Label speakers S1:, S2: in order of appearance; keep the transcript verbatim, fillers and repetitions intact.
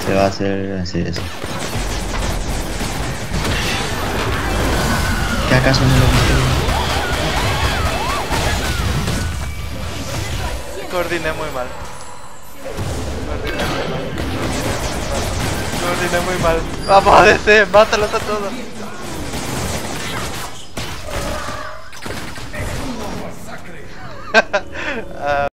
S1: Se va a hacer así eso. ¿Qué acaso no lo viste?
S2: Coordiné muy mal. Coordiné muy mal. Coordiné muy mal. Vamos a D C, mátalos a todos. Ah.